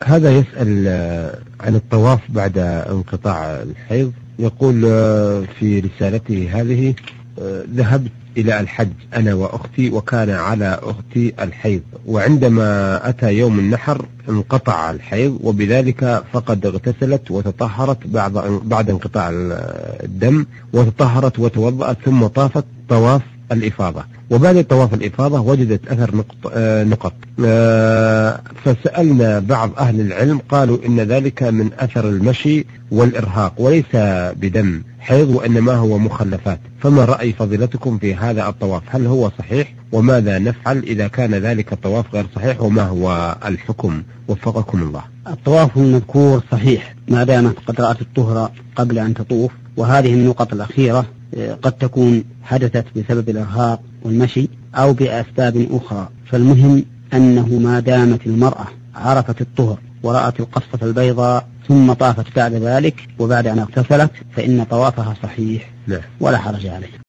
هذا يسأل عن الطواف بعد انقطاع الحيض. يقول في رسالته هذه: ذهبت إلى الحج أنا وأختي، وكان على أختي الحيض، وعندما أتى يوم النحر انقطع الحيض، وبذلك فقد اغتسلت وتطهرت بعد انقطاع الدم، وتطهرت وتوضأت ثم طافت طواف الإفاضة، وبعد طواف الإفاضة وجدت أثر نقط. فسألنا بعض أهل العلم قالوا إن ذلك من أثر المشي والإرهاق وليس بدم حيض وإنما هو مخلفات، فما رأي فضيلتكم في هذا الطواف؟ هل هو صحيح؟ وماذا نفعل إذا كان ذلك الطواف غير صحيح؟ وما هو الحكم؟ وفقكم الله. الطواف المذكور صحيح ما دامت قد رأت الطهر قبل أن تطوف، وهذه النقط الأخيرة قد تكون حدثت بسبب الإرهاق والمشي أو بأسباب أخرى، فالمهم أنه ما دامت المرأة عرفت الطهر ورأت القصة البيضاء ثم طافت بعد ذلك وبعد أن اغتسلت فإن طوافها صحيح ولا حرج عليه.